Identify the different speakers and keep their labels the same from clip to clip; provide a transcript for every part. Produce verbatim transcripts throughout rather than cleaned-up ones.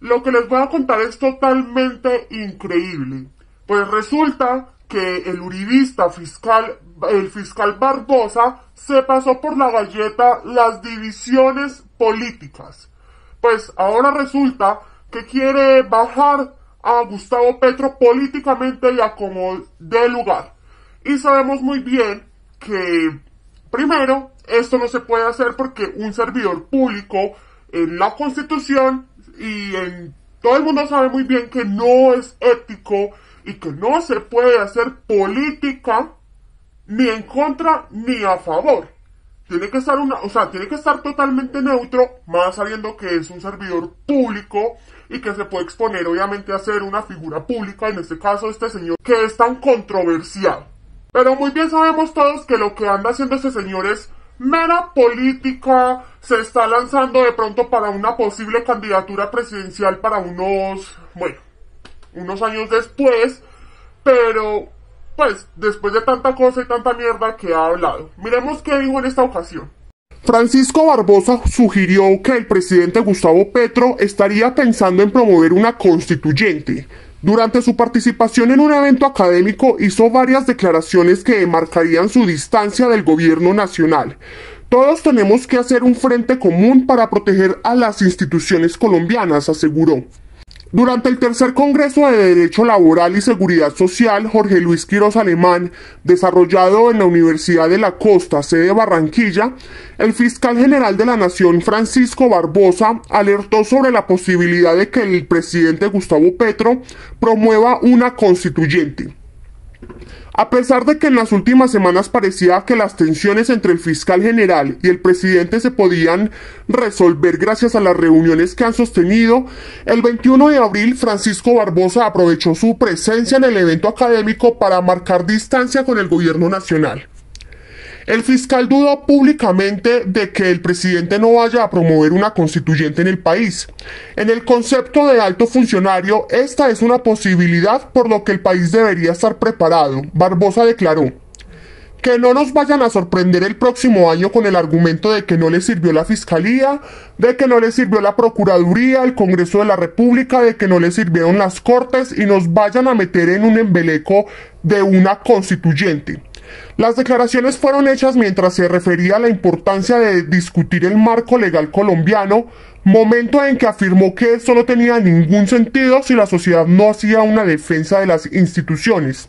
Speaker 1: Lo que les voy a contar es totalmente increíble. Pues resulta que el uribista fiscal, el fiscal Barbosa, se pasó por la galleta las divisiones políticas. Pues ahora resulta que quiere bajar a Gustavo Petro políticamente y a como dé lugar. Y sabemos muy bien que, primero, esto no se puede hacer porque un servidor público en la Constitución y en todo el mundo sabe muy bien que no es ético y que no se puede hacer política ni en contra ni a favor. Tiene que estar una, o sea, tiene que estar totalmente neutro, más sabiendo que es un servidor público y que se puede exponer obviamente a ser una figura pública, en este caso este señor que es tan controversial. Pero muy bien sabemos todos que lo que anda haciendo este señor es mera política, se está lanzando de pronto para una posible candidatura presidencial para unos, bueno, unos años después, pero pues después de tanta cosa y tanta mierda que ha hablado. Miremos qué dijo en esta ocasión. Francisco Barbosa sugirió que el presidente Gustavo Petro estaría pensando en promover una constituyente. Durante su participación en un evento académico hizo varias declaraciones que marcarían su distancia del gobierno nacional. Todos tenemos que hacer un frente común para proteger a las instituciones colombianas, aseguró. Durante el tercer Congreso de Derecho Laboral y Seguridad Social, Jorge Luis Quiroz Alemán, desarrollado en la Universidad de la Costa, sede Barranquilla, el fiscal general de la Nación, Francisco Barbosa, alertó sobre la posibilidad de que el presidente Gustavo Petro promueva una constituyente. A pesar de que en las últimas semanas parecía que las tensiones entre el fiscal general y el presidente se podían resolver gracias a las reuniones que han sostenido, el veintiuno de abril Francisco Barbosa aprovechó su presencia en el evento académico para marcar distancia con el gobierno nacional. El fiscal dudó públicamente de que el presidente no vaya a promover una constituyente en el país. En el concepto de alto funcionario, esta es una posibilidad por lo que el país debería estar preparado, Barbosa declaró. Que no nos vayan a sorprender el próximo año con el argumento de que no le sirvió la Fiscalía, de que no le sirvió la Procuraduría, el Congreso de la República, de que no le sirvieron las Cortes y nos vayan a meter en un embeleco de una constituyente. Las declaraciones fueron hechas mientras se refería a la importancia de discutir el marco legal colombiano, momento en que afirmó que esto no tenía ningún sentido si la sociedad no hacía una defensa de las instituciones.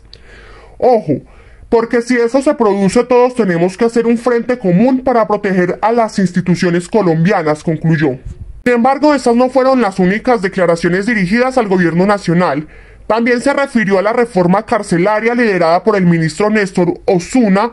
Speaker 1: Ojo, porque si eso se produce todos tenemos que hacer un frente común para proteger a las instituciones colombianas, concluyó. Sin embargo, estas no fueron las únicas declaraciones dirigidas al gobierno nacional. También se refirió a la reforma carcelaria liderada por el ministro Néstor Osuna,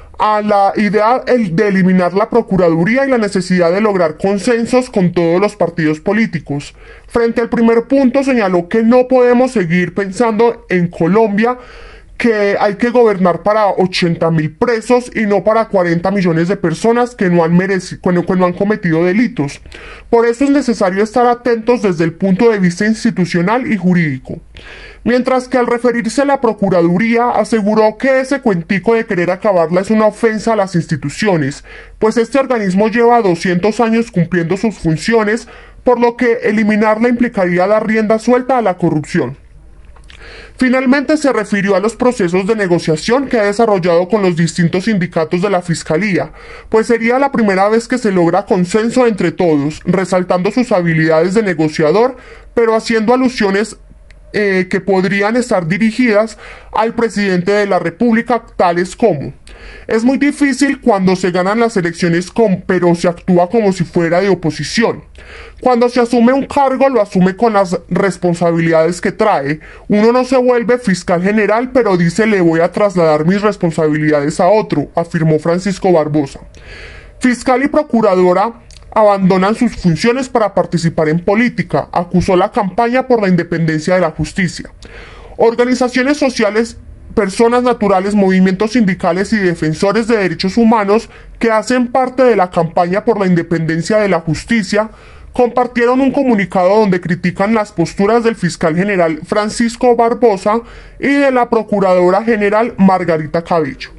Speaker 1: a la idea de eliminar la Procuraduría y la necesidad de lograr consensos con todos los partidos políticos. Frente al primer punto señaló que no podemos seguir pensando en Colombia que hay que gobernar para ochenta mil presos y no para cuarenta millones de personas que no han merecido, que no han cometido delitos. Por eso es necesario estar atentos desde el punto de vista institucional y jurídico. Mientras que al referirse a la Procuraduría aseguró que ese cuentico de querer acabarla es una ofensa a las instituciones, pues este organismo lleva doscientos años cumpliendo sus funciones, por lo que eliminarla implicaría dar rienda suelta a la corrupción. Finalmente se refirió a los procesos de negociación que ha desarrollado con los distintos sindicatos de la Fiscalía, pues sería la primera vez que se logra consenso entre todos, resaltando sus habilidades de negociador, pero haciendo alusiones eh, que podrían estar dirigidas al presidente de la República, tales como: es muy difícil cuando se ganan las elecciones, con, pero se actúa como si fuera de oposición. Cuando se asume un cargo, lo asume con las responsabilidades que trae. Uno no se vuelve fiscal general, pero dice le voy a trasladar mis responsabilidades a otro, afirmó Francisco Barbosa. Fiscal y procuradora abandonan sus funciones para participar en política, acusó la campaña por la independencia de la justicia. Organizaciones sociales, personas naturales, movimientos sindicales y defensores de derechos humanos que hacen parte de la campaña por la independencia de la justicia compartieron un comunicado donde critican las posturas del fiscal general Francisco Barbosa y de la procuradora general Margarita Cabello.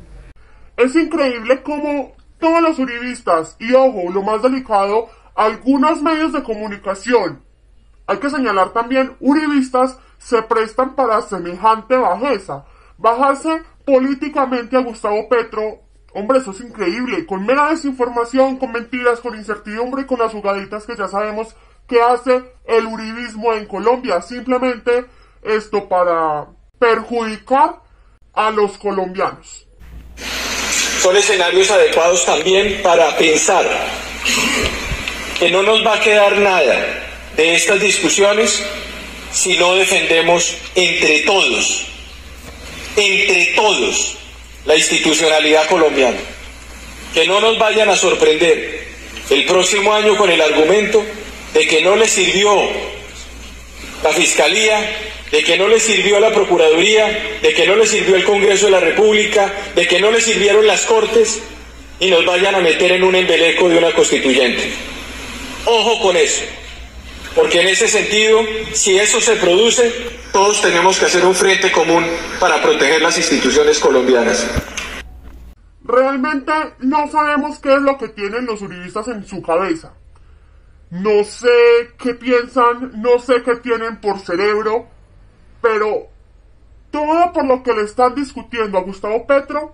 Speaker 1: Es increíble cómo todos los uribistas, y ojo, lo más delicado, algunos medios de comunicación hay que señalar también, uribistas se prestan para semejante bajeza. Bajarse políticamente a Gustavo Petro, hombre, eso es increíble, con mera desinformación, con mentiras, con incertidumbre y con las jugaditas que ya sabemos que hace el uribismo en Colombia, simplemente esto para perjudicar a los colombianos.
Speaker 2: Son escenarios adecuados también para pensar que no nos va a quedar nada de estas discusiones si no defendemos entre todos, entre todos, la institucionalidad colombiana. Que no nos vayan a sorprender el próximo año con el argumento de que no les sirvió la Fiscalía, de que no les sirvió la Procuraduría, de que no les sirvió el Congreso de la República, de que no les sirvieron las Cortes y nos vayan a meter en un embeleco de una constituyente. Ojo con eso, porque en ese sentido, si eso se produce, todos tenemos que hacer un frente común para proteger las instituciones colombianas.
Speaker 1: Realmente no sabemos qué es lo que tienen los uribistas en su cabeza. No sé qué piensan, no sé qué tienen por cerebro, pero todo por lo que le están discutiendo a Gustavo Petro,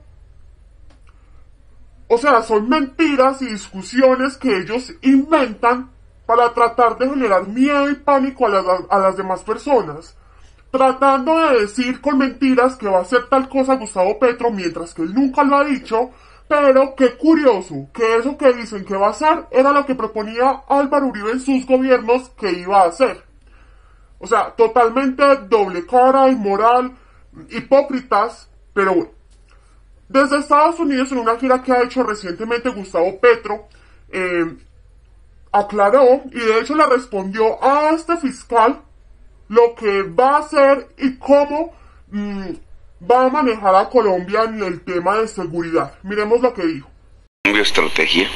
Speaker 1: o sea, son mentiras y discusiones que ellos inventan para tratar de generar miedo y pánico a las, a las demás personas, tratando de decir con mentiras que va a hacer tal cosa Gustavo Petro, mientras que él nunca lo ha dicho. Pero qué curioso, que eso que dicen que va a hacer era lo que proponía Álvaro Uribe en sus gobiernos que iba a hacer. O sea, totalmente doble cara, inmoral, hipócritas, pero bueno. Desde Estados Unidos, en una gira que ha hecho recientemente Gustavo Petro, eh, aclaró y de hecho le respondió a este fiscal lo que va a hacer y cómo mmm, va a manejar a Colombia en el tema de seguridad. Miremos lo que dijo.
Speaker 3: Cambio de estrategia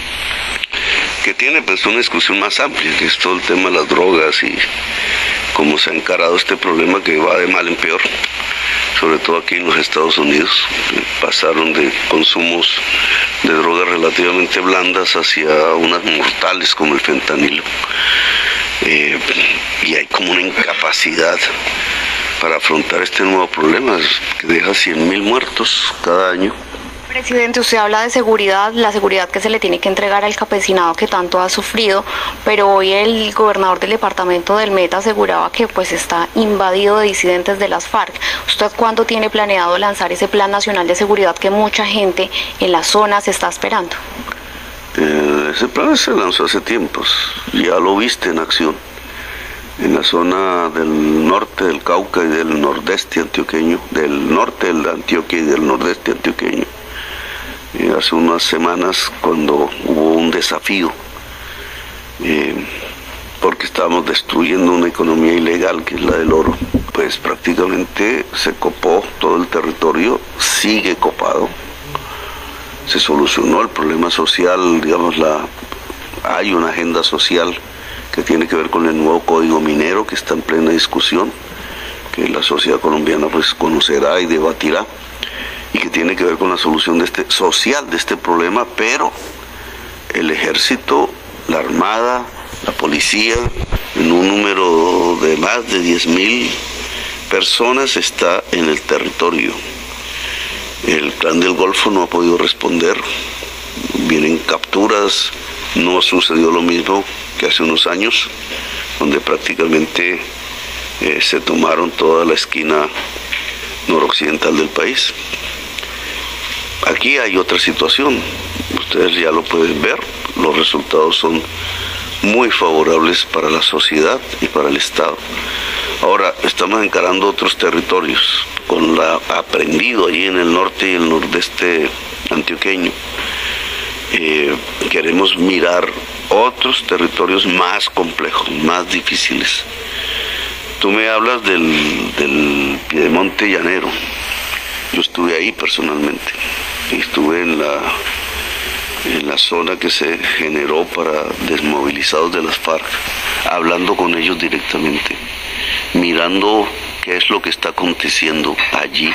Speaker 3: que tiene pues una discusión más amplia, que es todo el tema de las drogas y cómo se ha encarado este problema que va de mal en peor, sobre todo aquí en los Estados Unidos. Pasaron de consumos de drogas relativamente blandas hacia unas mortales como el fentanilo, eh, y hay como una incapacidad para afrontar este nuevo problema que deja cien mil muertos cada año.
Speaker 4: Presidente, usted habla de seguridad, la seguridad que se le tiene que entregar al campesinado que tanto ha sufrido, pero hoy el gobernador del departamento del Meta aseguraba que pues está invadido de disidentes de las FARC. ¿Usted cuándo tiene planeado lanzar ese plan nacional de seguridad que mucha gente en la zona se está esperando?
Speaker 3: Eh, ese plan se lanzó hace tiempos, ya lo viste en acción. En la zona del norte del Cauca y del nordeste antioqueño, del norte de Antioquia y del nordeste antioqueño. Eh, hace unas semanas, cuando hubo un desafío, eh, porque estábamos destruyendo una economía ilegal que es la del oro, pues prácticamente se copó todo el territorio, sigue copado. Se solucionó el problema social, digamos, la, hay una agenda social que tiene que ver con el nuevo código minero que está en plena discusión, que la sociedad colombiana pues conocerá y debatirá, y que tiene que ver con la solución de este, social de este problema, pero el ejército, la armada, la policía, en un número de más de diez mil personas está en el territorio. El Clan del Golfo no ha podido responder, vienen capturas, no sucedió lo mismo que hace unos años, donde prácticamente eh, se tomaron toda la esquina noroccidental del país. Aquí hay otra situación, ustedes ya lo pueden ver, los resultados son muy favorables para la sociedad y para el Estado. Ahora, estamos encarando otros territorios, con lo aprendido allí en el norte y el nordeste antioqueño. Eh, queremos mirar otros territorios más complejos, más difíciles. Tú me hablas del, del Piedemonte Llanero. Yo estuve ahí personalmente. Estuve en la, en la zona que se generó para desmovilizados de las FARC, hablando con ellos directamente, mirando qué es lo que está aconteciendo allí.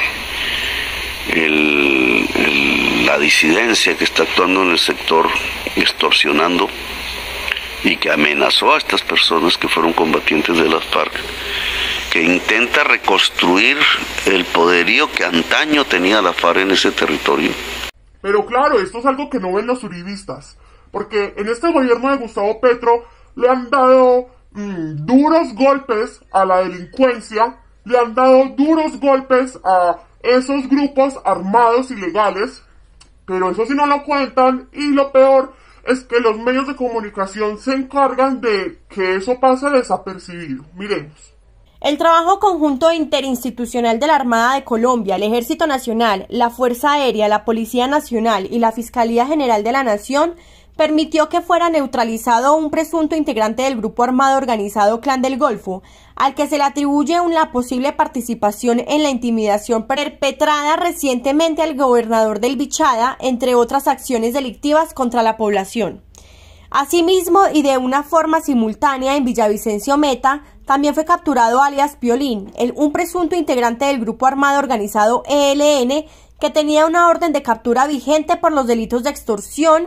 Speaker 3: El, el, la disidencia que está actuando en el sector, extorsionando, y que amenazó a estas personas que fueron combatientes de las FARC, que intenta reconstruir el poderío que antaño tenía la FARC en ese territorio.
Speaker 1: Pero claro, esto es algo que no ven los uribistas, porque en este gobierno de Gustavo Petro le han dado mmm, duros golpes a la delincuencia, le han dado duros golpes a esos grupos armados ilegales, pero eso sí no lo cuentan, y lo peor es que los medios de comunicación se encargan de que eso pase desapercibido. Miremos.
Speaker 5: El trabajo conjunto interinstitucional de la Armada de Colombia, el Ejército Nacional, la Fuerza Aérea, la Policía Nacional y la Fiscalía General de la Nación permitió que fuera neutralizado un presunto integrante del grupo armado organizado Clan del Golfo, al que se le atribuye una posible participación en la intimidación perpetrada recientemente al gobernador del Bichada, entre otras acciones delictivas contra la población. Asimismo, y de una forma simultánea en Villavicencio Meta, también fue capturado alias Piolín, el, un presunto integrante del grupo armado organizado E L N, que tenía una orden de captura vigente por los delitos de extorsión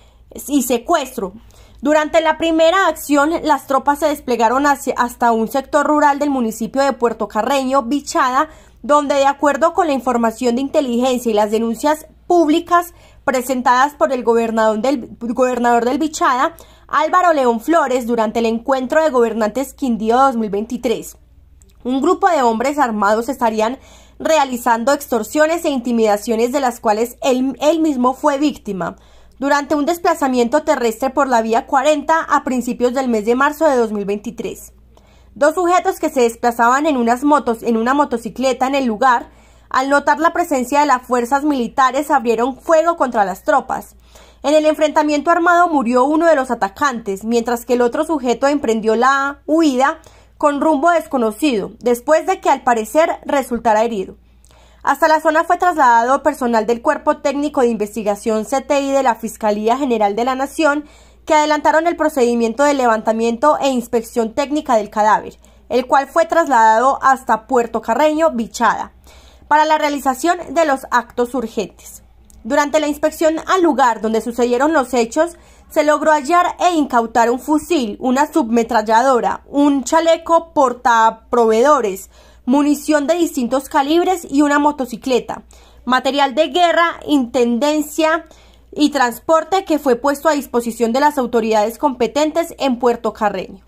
Speaker 5: y secuestro. Durante la primera acción, las tropas se desplegaron hacia, hasta un sector rural del municipio de Puerto Carreño, Bichada, donde, de acuerdo con la información de inteligencia y las denuncias públicas presentadas por el gobernador del, gobernador del Bichada, Álvaro León Flores, durante el encuentro de gobernantes Quindío dos mil veintitrés. Un grupo de hombres armados estarían realizando extorsiones e intimidaciones de las cuales él, él mismo fue víctima, durante un desplazamiento terrestre por la vía cuarenta a principios del mes de marzo de dos mil veintitrés. Dos sujetos que se desplazaban en unas motos, en una motocicleta en el lugar, al notar la presencia de las fuerzas militares, abrieron fuego contra las tropas. En el enfrentamiento armado murió uno de los atacantes, mientras que el otro sujeto emprendió la huida con rumbo desconocido, después de que al parecer resultara herido. Hasta la zona fue trasladado personal del Cuerpo Técnico de Investigación C T I de la Fiscalía General de la Nación, que adelantaron el procedimiento de levantamiento e inspección técnica del cadáver, el cual fue trasladado hasta Puerto Carreño, Bichada, para la realización de los actos urgentes. Durante la inspección al lugar donde sucedieron los hechos, se logró hallar e incautar un fusil, una submetralladora, un chaleco portaproveedores, munición de distintos calibres y una motocicleta, material de guerra, intendencia y transporte que fue puesto a disposición de las autoridades competentes en Puerto Carreño.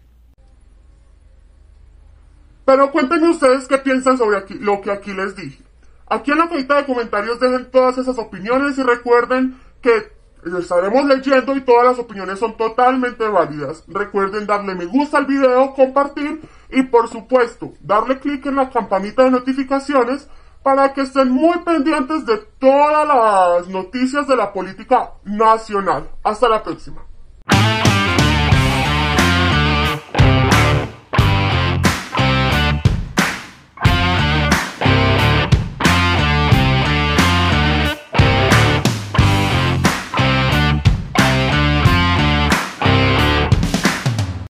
Speaker 1: Pero cuéntenme ustedes qué piensan sobre aquí, lo que aquí les dije. Aquí en la cajita de comentarios dejen todas esas opiniones y recuerden que estaremos leyendo y todas las opiniones son totalmente válidas. Recuerden darle me gusta al video, compartir y por supuesto darle clic en la campanita de notificaciones para que estén muy pendientes de todas las noticias de la política nacional. Hasta la próxima.